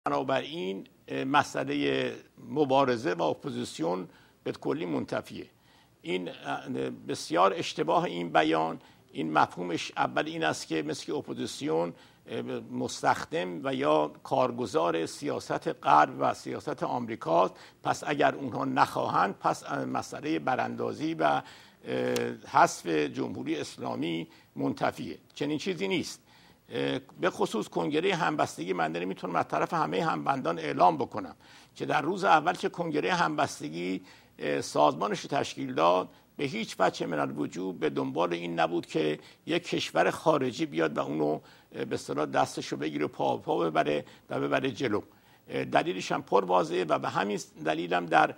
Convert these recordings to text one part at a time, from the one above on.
بنابراین مسئله مبارزه و اپوزیسیون به کلی منتفیه. این بسیار اشتباه این بیان. این مفهومش اول این است که مثل که اپوزیسیون مستخدم و یا کارگزار سیاست غرب و سیاست آمریکاست، پس اگر اونها نخواهند پس مسئله براندازی و حذف جمهوری اسلامی منتفیه. چنین چیزی نیست. به خصوص کنگره همبستگی من میتونم از طرف همه همبندان اعلام بکنم که در روز اول که کنگره همبستگی سازمانش رو تشکیل داد به هیچ وجه من الوجوب به دنبال این نبود که یک کشور خارجی بیاد و اونو به اصطلاح دستشو بگیره و پا ببره و ببره جلو. دلیلش هم پر واضحه و به همین دلیل هم در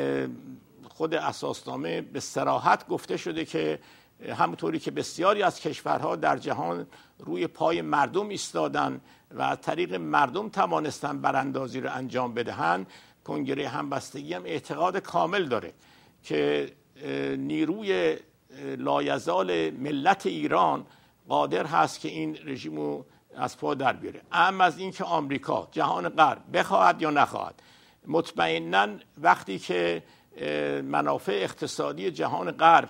خود اساسنامه به صراحت گفته شده که همونطوری که بسیاری از کشورها در جهان روی پای مردم ایستادن و از طریق مردم توانستن براندازی رو انجام بدهند، کنگره همبستگی هم اعتقاد کامل داره که نیروی لایزال ملت ایران قادر هست که این رژیم رو از پا در بیاره. اما از این که آمریکا، جهان غرب بخواهد یا نخواهد، مطمئناً وقتی که منافع اقتصادی جهان غرب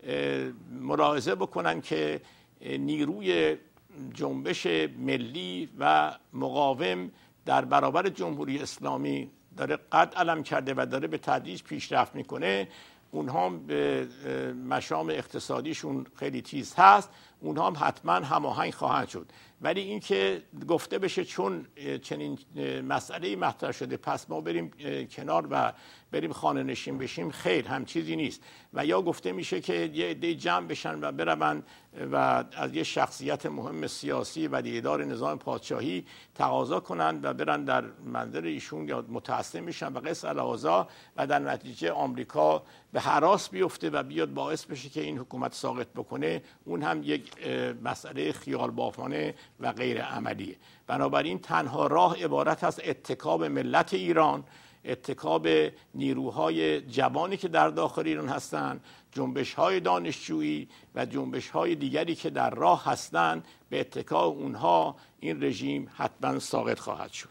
ملاحظه بکنن که نیروی جنبش ملی و مقاوم در برابر جمهوری اسلامی داره قد علم کرده و داره به تدریج پیشرفت میکنه، اونها به مشام اقتصادیشون خیلی تیز هست، اونها هم حتما هماهنگ خواهند شد. ولی این که گفته بشه چون چنین مسئله مطرح شده پس ما بریم کنار و بریم خانه نشین بشیم، خیر، هم چیزی نیست. و یا گفته میشه که یه عده جمع بشن و برون و از یه شخصیت مهم سیاسی و دیدار نظام پادشاهی تقاضا کنند و برن در منظر ایشون یا متعصب میشن و قص الهازا و در نتیجه آمریکا به هراس بیفته و بیاد باعث بشه که این حکومت ساقط بکنه. اون هم یک مسئله خیال بافانه و غیر عملیه. بنابراین تنها راه عبارت از اتکاب ملت ایران، اتکاب نیروهای جوانی که در داخل ایران هستند، جنبش‌های دانشجویی و جنبش‌های دیگری که در راه هستند، به اتکا اونها این رژیم حتما ساقط خواهد شد.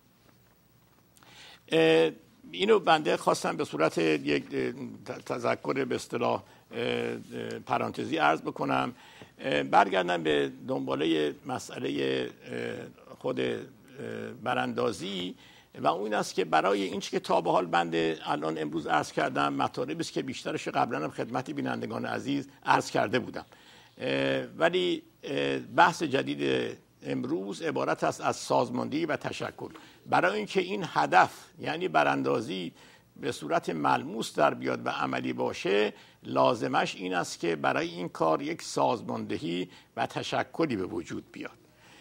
اینو بنده خواستم به صورت یک تذکر به اصطلاح پرانتزی عرض بکنم. برگردم به دنباله مسئله خود براندازی و اون است که برای این که تا به حال بنده الان امروز عرض کردم مطالبی است که بیشترش قبلا هم خدمت بینندگان عزیز عرض کرده بودم، ولی بحث جدید امروز عبارت است از سازماندهی و تشکل. برای اینکه این هدف یعنی براندازی به صورت ملموس در بیاد و عملی باشه، لازمش این است که برای این کار یک سازماندهی و تشکلی به وجود بیاد.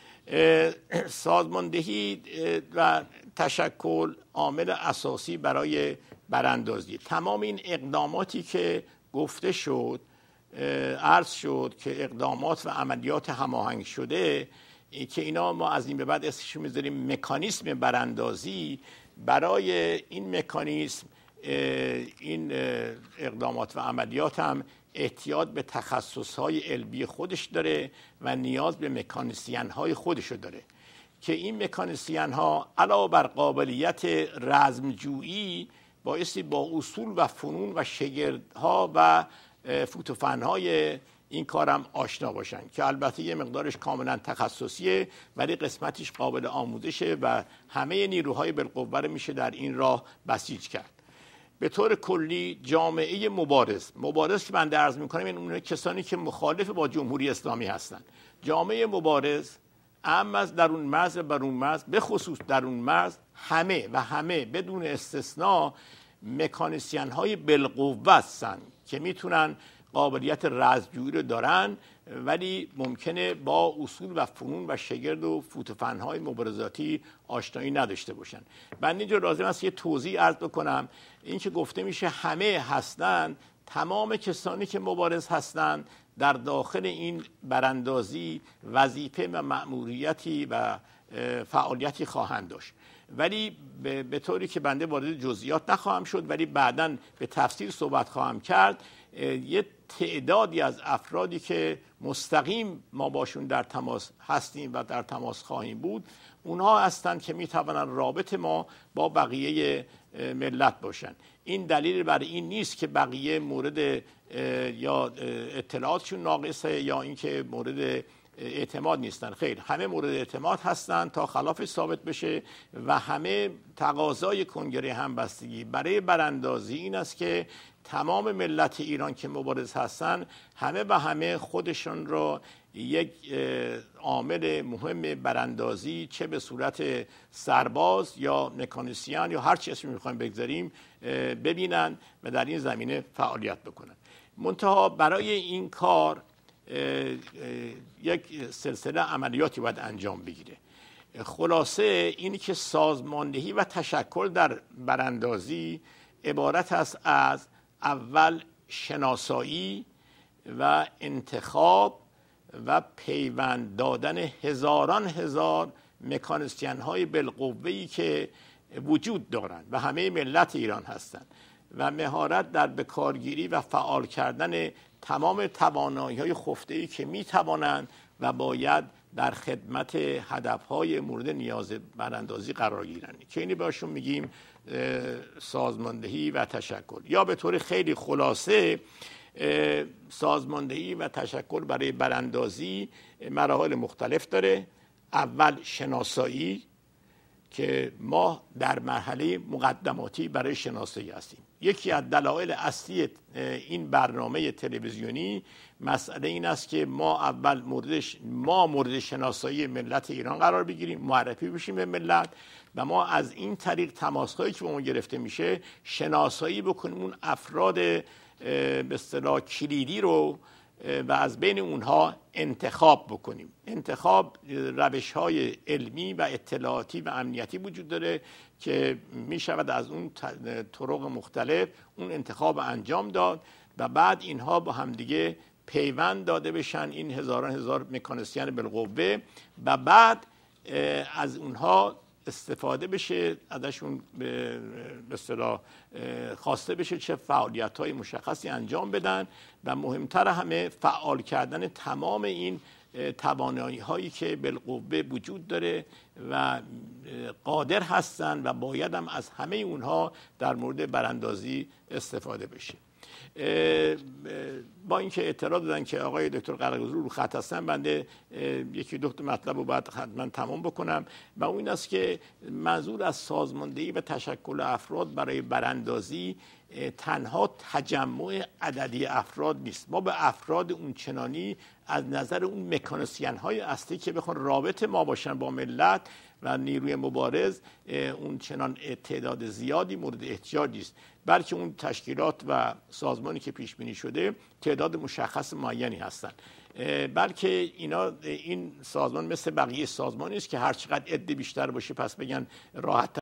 سازماندهی و تشکل عامل اساسی برای براندازی. تمام این اقداماتی که گفته شد، عرض شد که اقدامات و عملیات هماهنگ شده که اینا ما از این به بعد اسمش میذاریم مکانیسم براندازی، برای این مکانیسم این اقدامات و عملیات هم احتیاج به تخصص‌های علمی خودش داره و نیاز به مکانیسیان‌های خودشو داره که این مکانیسیان‌ها علاوه بر قابلیت رزمجویی بایستی با اصول و فنون و شگردها و فوتوفن‌های این کارم آشنا باشن که البته یه مقدارش کاملا تخصصیه ولی قسمتش قابل آموزشه و همه نیروهای بالقوه میشه در این راه بسیج کرد. به طور کلی جامعه مبارز که بنده عرض میکنم این اون کسانی که مخالف با جمهوری اسلامی هستند. جامعه مبارز اما از درون مرز و برون مرز، به خصوص درون مرز، همه بدون استثناء مکانیسین های بالقوه هستند که میتونن قابلیت رزمجویی رو دارن ولی ممکنه با اصول و فنون و شگرد و فوتوفن‌های مبارزاتی آشنایی نداشته باشن. من اینجا لازم است یه توضیح عرض بکنم. این که گفته میشه همه هستند، تمام کسانی که مبارز هستند در داخل این براندازی وظیفه و مأموریتی و فعالیتی خواهند داشت، ولی به طوری که بنده وارد جزئیات نخواهم شد ولی بعداً به تفصیل صحبت خواهم کرد. یه تعدادی از افرادی که مستقیم ما باشون در تماس هستیم و در تماس خواهیم بود، اونها هستند که میتوانند رابط ما با بقیه ملت باشن. این دلیل برای این نیست که بقیه مورد یا اطلاعاتشون ناقصه یا اینکه مورد اعتماد نیستن. خیر، همه مورد اعتماد هستند تا خلافش ثابت بشه و همه تقاضای کنگره همبستگی برای براندازی این است که تمام ملت ایران که مبارز هستند همه و همه خودشون را یک عامل مهم براندازی، چه به صورت سرباز یا مکانیسیان یا هر چی اسمی میخوایم بگذاریم، ببینن و در این زمینه فعالیت بکنن. منتها برای این کار یک سلسله عملیاتی باید انجام بگیره. خلاصه اینی که سازماندهی و تشکل در براندازی عبارت است از اول شناسایی و انتخاب و پیوند دادن هزاران هزار مکانیسین های بالقوه‌ای که وجود دارند و همه ملت ایران هستند و مهارت در بکارگیری و فعال کردن تمام توانایی‌های خفته‌ای که می‌توانند و باید در خدمت هدف‌های مورد نیاز براندازی قرار گیرند که اینی بهشون میگیم سازماندهی و تشکل. یا به طور خیلی خلاصه سازماندهی و تشکل برای براندازی مراحل مختلف داره. اول شناسایی که ما در مرحله مقدماتی برای شناسایی هستیم. یکی از دلایل اصلی این برنامه تلویزیونی مسئله این است که ما اول مورد شناسایی ملت ایران قرار بگیریم، معرفی بشیم به ملت و ما از این طریق تماس‌هایی که با ما گرفته میشه شناسایی بکنیم اون افراد به اصطلاح کلیدی رو و از بین اونها انتخاب بکنیم. انتخاب روش‌های علمی و اطلاعاتی و امنیتی وجود داره که می شود از اون طرق مختلف اون انتخاب انجام داد و بعد اینها با همدیگه پیوند داده بشن، این هزاران هزار مکانیسین بالقوه، و بعد از اونها استفاده بشه، ازشون به اصطلاح خواسته بشه چه فعالیت‌های مشخصی انجام بدن و مهمتر همه فعال کردن تمام این توانایی‌هایی که بالقوه وجود داره و قادر هستن و باید هم از همه اونها در مورد براندازی استفاده بشه. با اینکه اطلاع دادن که آقای دکتر قرقزلو رو خط هستن، بنده یکی دو تا مطلب رو باید حتما تمام بکنم و اون این است که منظور از سازماندهی و تشکل افراد برای براندازی تنها تجمع عددی افراد نیست. ما به افراد اون چنانی از نظر اون مکانیسین های اصلی که بخوان رابط ما باشن با ملت و نیروی مبارز اون چنان تعداد زیادی مورد احتیاج است، بلکه اون تشکیلات و سازمانی که پیش بینی شده تعداد مشخص معینی هستند. بلکه این سازمان مثل بقیه سازمانی است که هر چقدر عده بیشتر باشه پس بگن راحت